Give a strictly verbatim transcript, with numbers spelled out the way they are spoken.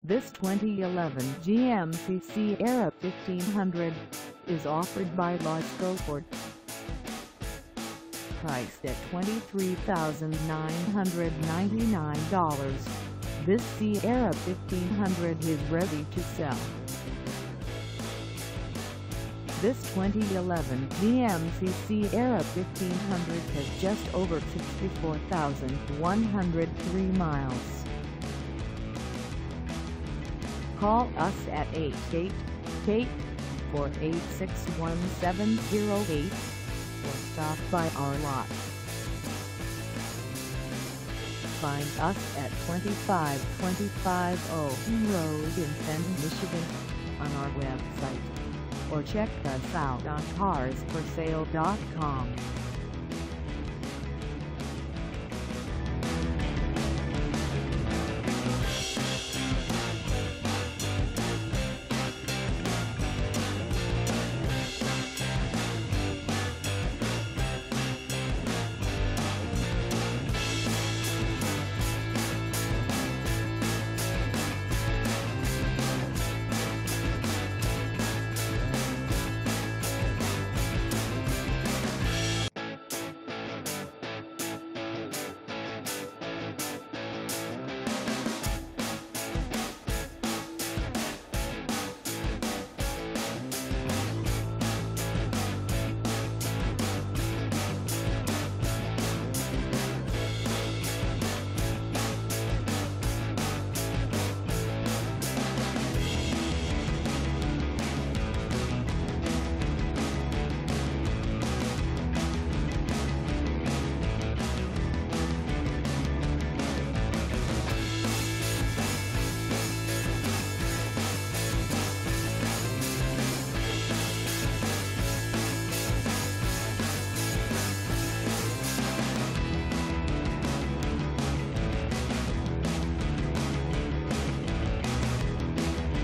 This twenty eleven G M C Sierra fifteen hundred is offered by LASCO Ford. Priced at twenty-three thousand nine hundred ninety-nine dollars, this Sierra fifteen hundred is ready to sell. This twenty eleven G M C Sierra fifteen hundred has just over sixty-four thousand one hundred three miles. Call us at eight eight eight, four eight six, one seven zero eight or stop by our lot. Find us at twenty-five twenty-five Owen Road in Fenton, Michigan on our website, or check us out on cars for sale dot com.